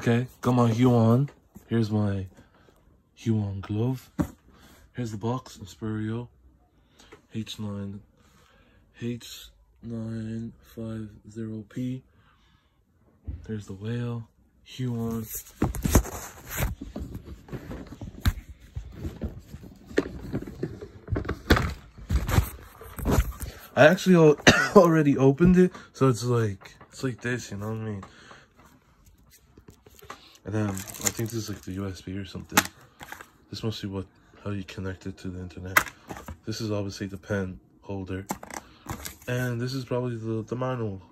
Okay, got my Huion. Here's my Huion glove. Here's the box, Inspirio. H950P. There's the whale, Huion. I actually already opened it, so it's like this, you know what I mean? And then I think this is like the USB or something. This must be how you connect it to the internet. This is obviously the pen holder, and this is probably the manual